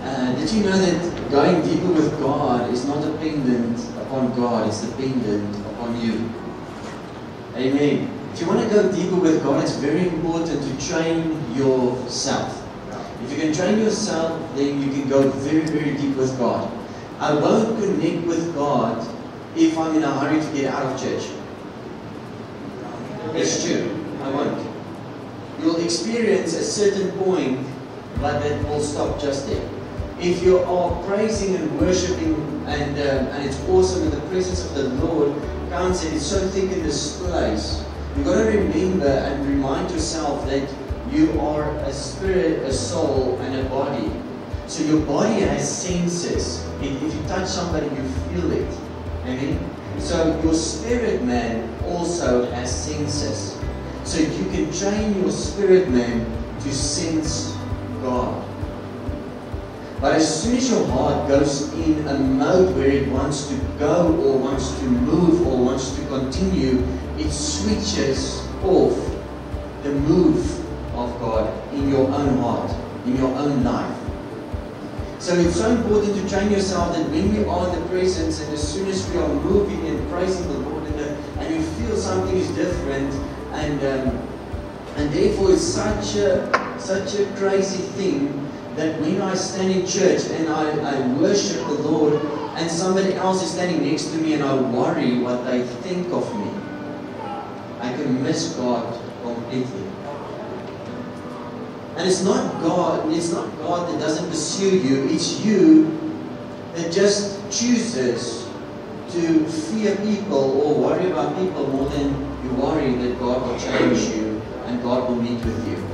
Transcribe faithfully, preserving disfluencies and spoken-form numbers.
Uh, did you know that going deeper with God is not dependent upon God, it's dependent upon you? Amen. If you want to go deeper with God, it's very important to train yourself. If you can train yourself, then you can go very, very deep with God. I won't connect with God if I'm in a hurry to get out of church. It's true. I won't. You'll experience a certain point, but that will stop just there. If you are praising and worshiping, and um, and it's awesome, and the presence of the Lord comes, and it's so thick in this place, you've got to remember and remind yourself that you are a spirit, a soul, and a body. So your body has senses. If, if you touch somebody, you feel it. Amen? So your spirit man also has senses. So you can train your spirit man to sense God. But as soon as your heart goes in a mode where it wants to go or wants to move or wants to continue, it switches off the move of God in your own heart, in your own life. So it's so important to train yourself that when we are in the presence, and as soon as we are moving and praising the Lord, and, the, and you feel something is different, and um, and therefore it's such a such a crazy thing that when I stand in church and I, I worship the Lord, and somebody else is standing next to me and I worry what they think of me, I can miss God completely. And it's not God, it's not God that doesn't pursue you, it's you that just chooses to fear people or worry about people more than you worry that God will change you and God will meet with you.